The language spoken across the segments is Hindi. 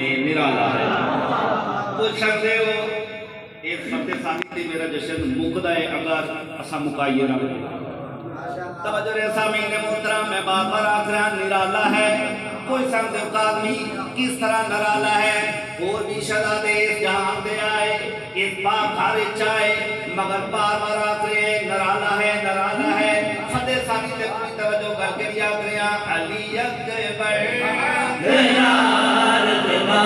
निराला है। पुछ सकते हो एक फतेह सानी ते मेरा जश्न मुकदा है अगर असा मुकाइए ना तवज्जो ऐसा महीने मोहतरम मैं बार बार आख रहा निराला है। कोई समझे आदमी किस तरह निराला है। और भी शहजादे इस जहां दे आए इस पाक खारिज आए मगर बार बार आख रहे निराला है निराला है। फतेह सानी ते पूरी तवज्जो करके भी आख रहे अली अकबर दिलार दिला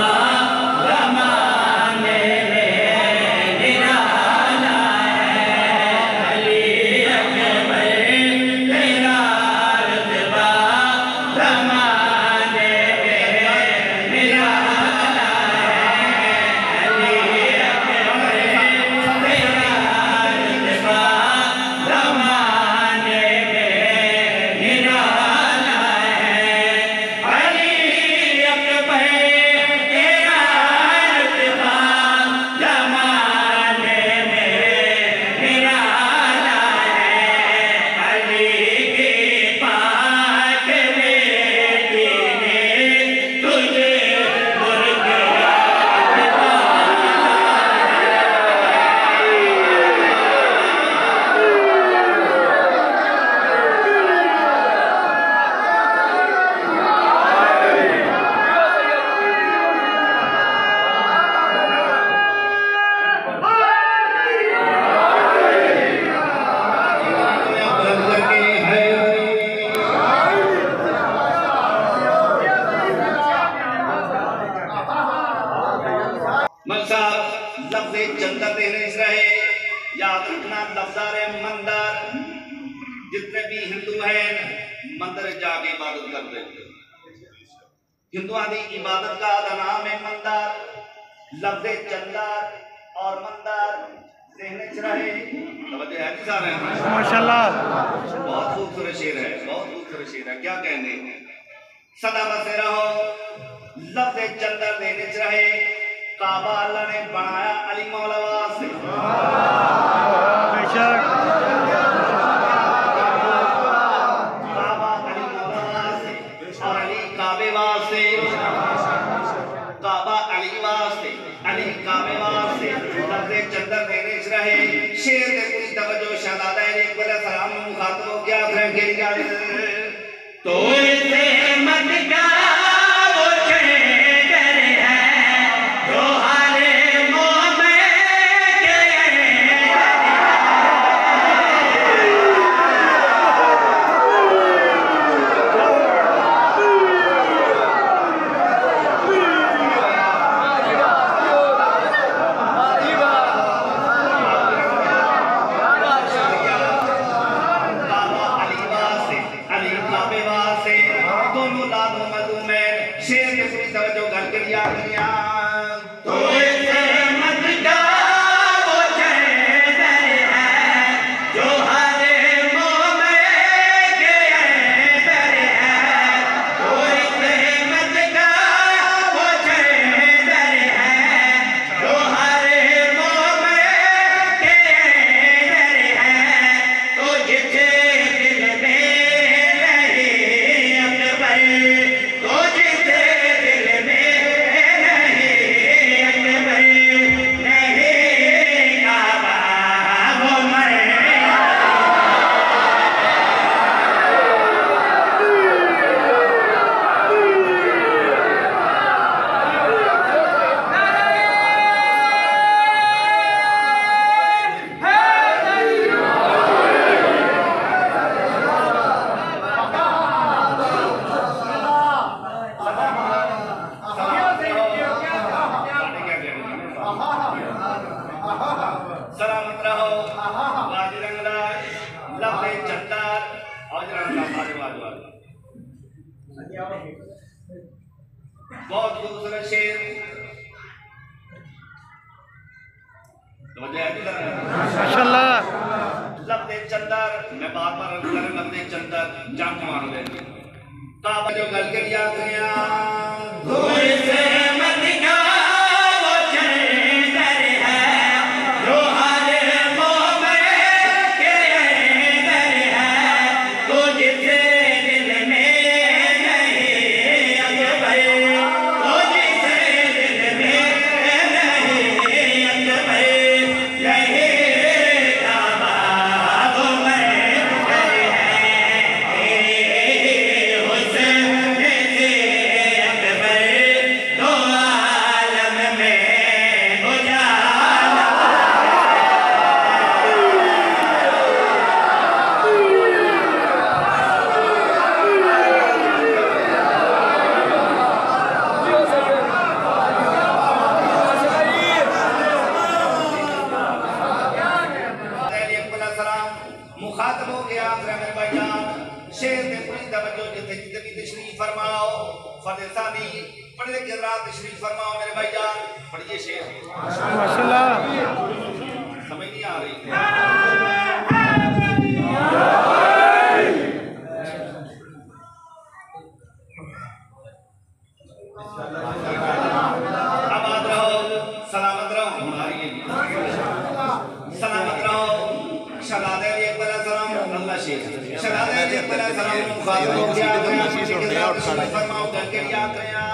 हिंदुओं की इबादत का नाम है मंदार। लफ्ज़े चंदार और मंदार ज़हन च रहे तवज्जो है जी सारे माशाल्लाह। बहुत खूबसूरत शेर है बहुत खूबसूरत शेर है क्या कहने सदा बसे रहो लफ्ज़े चंदार ज़हन च रहे। काबा अल्लाह ने बनाया अली मौला वास्ते बेशक काबा अली मौला वास्ते और अली काबे वास्ते काबा अली वास्ते अली काबे वास्ते लफ्ज़े चंदर देने च रहे। शेर दे पूरी तवज्जो शहजादा है एक बार सलाम मुखातब क्या करें के लिए तो इसे मत का वो चेहरे है जो हारे मोहम्मद के बहुत खूबसूरत शेर माशाल्लाह। लफ्ज़े चंदर मैं बार बार अर्ज कर लफ्ज़े चंदर जंग मार दे काबा जो गल के याद गया कोई से मत का वो चंदर है जो हारे मोहम्मद के अंदर है तो जिसे दिल में नहीं अकबर तो जिसे तशरीफ फरमाओ मेरे भाईजान, पढ़िए शेर। माशाल्लाह, समझ नहीं आ रही। आबाद रहो, सलामत रहो, हमारी सलामत रहो। शहजादे एक बड़ा सलाम, अल्लाह शेर शहजादे एक बड़ा सलाम मुखातिब हो गया। फरमाओ करके याद करें